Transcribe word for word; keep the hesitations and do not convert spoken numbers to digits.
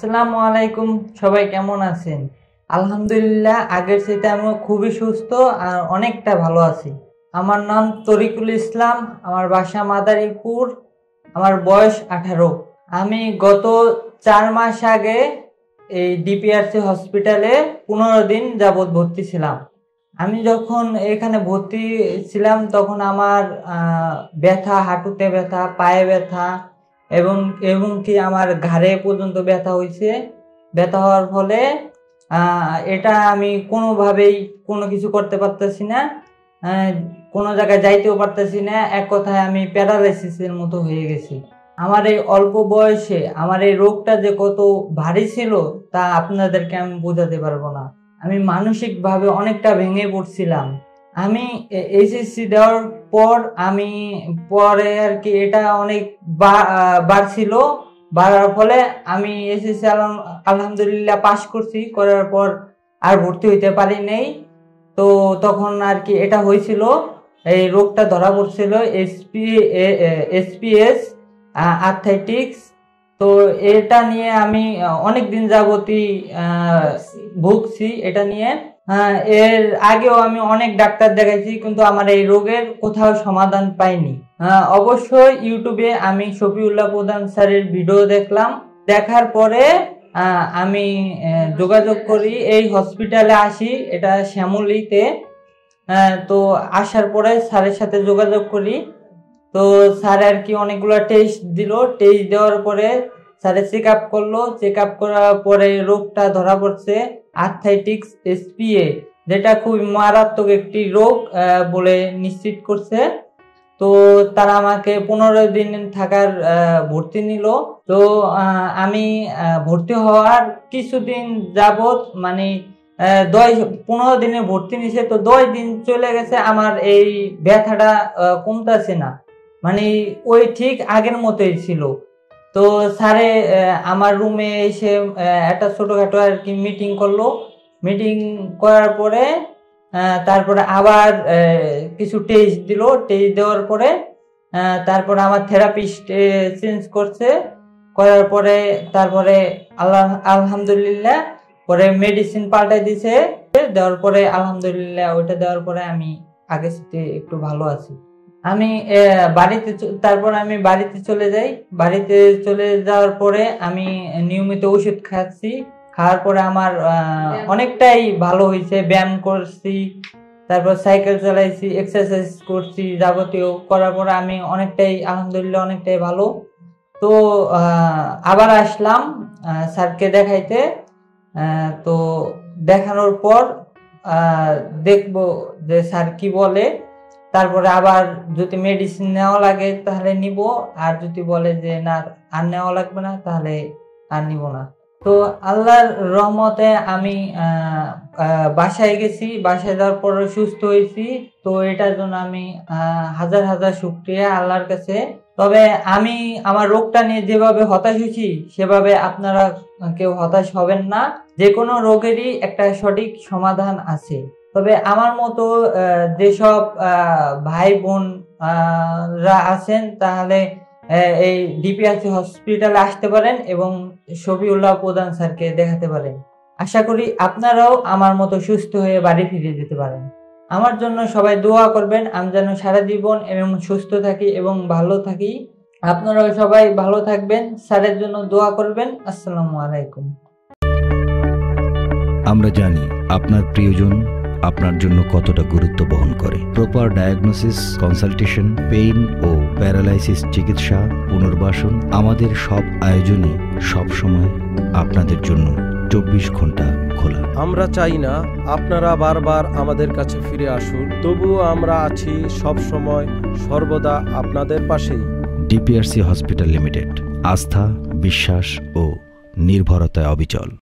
আসসালামু আলাইকুম, সবাই কেমন আছেন? আলহামদুলিল্লাহ, আগের চাইতে আমি খুবই সুস্থ আর অনেকটা ভালো আছি। আমার নাম তরিকুল ইসলাম, আমার বাসা মাদারীপুর, আমার বয়স আঠারো। আমি গত চার মাস আগে এই ডিপিআরসি হসপিটালে পনেরো দিন যাবৎ ভর্তি ছিলাম। আমি যখন এখানে ভর্তি ছিলাম তখন আমার ব্যথা, হাঁটুতে ব্যথা, পায়ে ব্যথা এবং এবং কি আমার ঘাড়ে পর্যন্ত ব্যথা হয়েছে। ব্যথা হওয়ার ফলে এটা আমি কোনোভাবেই কোনো কিছু করতে পারতেছি না, কোনো জায়গায় যাইতেও পারতেছি না। এক কথায় আমি প্যারালাইসিসের মতো হয়ে গেছি। আমার এই অল্প বয়সে আমার এই রোগটা যে কত ভারী ছিল তা আপনাদেরকে আমি বোঝাতে পারবো না। আমি মানসিকভাবে অনেকটা ভেঙে পড়ছিলাম। আমি এইচএসসি দেওয়ার পর আমি পরে আর কি এটা অনেক বাড়ছিল, বাড়ার ফলে আমি এসএসসি আলহামদুলিল্লাহ পাশ করছি। করার পর আর ভর্তি হইতে পারি নাই। তো তখন আর কি এটা হয়েছিল, এই রোগটা ধরা পড়ছিল এসপি এসপিএস আর্থ্রাইটিস। তো এটা নিয়ে আমি অনেক দিন যাবতই ভুগছি এটা নিয়ে। এর আগেও আমি অনেক ডাক্তার দেখাইছি, কিন্তু আমার এই রোগের কোথাও সমাধান পাইনি। অবশ্যই ইউটিউবে আমি শফিউল্লাহ প্রধান স্যারের ভিডিও দেখলাম। দেখার পরে আমি যোগাযোগ করি, এই হসপিটালে আসি, এটা শ্যামলীতে। তো আসার পরে স্যারের সাথে যোগাযোগ করি। তো স্যার আর কি অনেকগুলো টেস্ট দিল। টেস্ট দেওয়ার পরে স্যারে চেক আপ করলো। চেক আপ করার পরে রোগটা ধরা পড়ছে আর্থ্রাইটিস এসপিএ, যেটা খুব মারাত্মক একটি রোগ বলে নিশ্চিত করছে। তো তারা আমাকে পনেরো দিন থাকার ভর্তি নিল। তো আমি ভর্তি হওয়ার কিছুদিন যাবত মানে দশ পনেরো দিনে ভর্তি নিছে। তো দশ দিন চলে গেছে, আমার এই ব্যথাটা কমতেছে না, মানে ওই ঠিক আগের মতোই ছিল। তো স্যারে আমার রুমে এসে একটা ছোটখাটো আর কি মিটিং করলো। মিটিং করার পরে তারপরে আবার কিছু টেস্ট দিল। টেস্ট দেওয়ার পরে তারপরে আমার থেরাপিস্ট চেঞ্জ করছে। করার পরে তারপরে আল্লাহ আলহামদুলিল্লাহ পরে মেডিসিন পাল্টাই দিছে। দেওয়ার পরে আলহামদুলিল্লাহ ওইটা দেওয়ার পরে আমি আগে থেকে একটু ভালো আছি। আমি বাড়িতে তারপর আমি বাড়িতে চলে যাই। বাড়িতে চলে যাওয়ার পরে আমি নিয়মিত ওষুধ খাচ্ছি। খাওয়ার পরে আমার অনেকটাই ভালো হয়েছে। ব্যায়াম করছি, তারপর সাইকেল চালাইছি, এক্সারসাইজ করছি, যাবতীয় করার পরে আমি অনেকটাই আলহামদুলিল্লাহ অনেকটাই ভালো। তো আবার আসলাম স্যারকে দেখাইতে। তো দেখানোর পর দেখবো যে স্যার কি বলে। তারপরে আবার যদি মেডিসিন নেওয়া লাগে তাহলে নিব, আর যদি বলে যে না আর নেওয়া লাগবে না তাহলে আর নিব না। তো আল্লাহর রহমতে আমি বাসায় গেছি। বাসায় যাওয়ার পর সুস্থ হয়েছি। তো এটার জন্য আমি হাজার হাজার শুকরিয়া আল্লাহর কাছে। তবে আমি আমার রোগটা নিয়ে যেভাবে হতাশ হয়েছি সেভাবে আপনারা কেউ হতাশ হবেন না। যে কোনো রোগেরই একটা সঠিক সমাধান আছে। তবে আমার মতো যেসব ভাই বোনরা আছেন তাহলে এই ডিপিআরসি হসপিটালে আসতে পারেন এবং শফিউল্লাহ প্রধান স্যারকে দেখাতে পারেন। আশা করি আপনারাও আমার মতো সুস্থ হয়ে বাড়ি ফিরে যেতে পারেন। আমার জন্য সবাই দোয়া করবেন, আমি যেন সারা জীবন এবং সুস্থ থাকি এবং ভালো থাকি। আপনারাও সবাই ভালো থাকবেন, স্যারের জন্য দোয়া করবেন। আসসালামু আলাইকুম। আমরা জানি আপনার প্রিয়জন আপনার জন্য কতটা গুরুত্ব বহন করে। প্রপার ডায়াগনোসিস, কনসালটেশন, পেইন ও প্যারালাইসিস চিকিৎসা, পুনর্বাসন, আমাদের সব আয়োজনই সবসময় আপনাদের জন্য চব্বিশ ঘন্টা খোলা। আমরা চাই না আপনারা বারবার আমাদের কাছে ফিরে আসুন, তবুও আমরা আছি সব সময় সর্বদা আপনাদের পাশেই। ডিপিআরসি হসপিটাল লিমিটেড, আস্থা, বিশ্বাস ও নির্ভরতায় অবিচল।